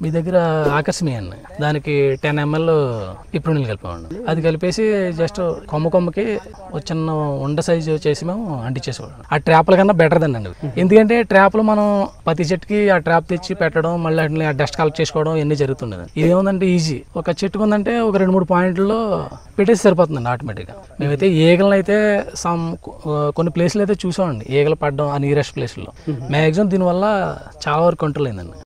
మీ దగ్గర ఆకర్షణీయ అండి, దానికి 10 ml ఇప్పుడు నీళ్ళు కలిపామండి. అది కలిపేసి జస్ట్ కొమ్మకి ఒక చిన్న ఉండ సైజు చేసి మేము అంటించేసేవాళ్ళం. ఆ ట్రాప్ల కన్నా బెటర్ అండి. ఎందుకంటే ట్రాప్లు మనం ప్రతి చెట్టుకి ఆ ట్రాప్ తెచ్చి పెట్టడం, మళ్ళీ వాటిని డస్ట్ కలెక్ట్ చేసుకోవడం ఇవన్నీ జరుగుతుండేది. ఇది ఏముందంటే ఈజీ, ఒక చెట్టుకు ఉందంటే ఒక 2-3 పాయింట్లో పెట్టేసి సరిపోతుందండి ఆటోమేటిక్గా. మేమైతే ఈగలను అయితే కొన్ని ప్లేస్లు అయితే చూసామండి, ఈగలు పడడం ఆ నియరెస్ట్ ప్లేస్లో. మ్యాక్సిమం దీనివల్ల చాలా వరకు కంట్రోల్ అయిందండి.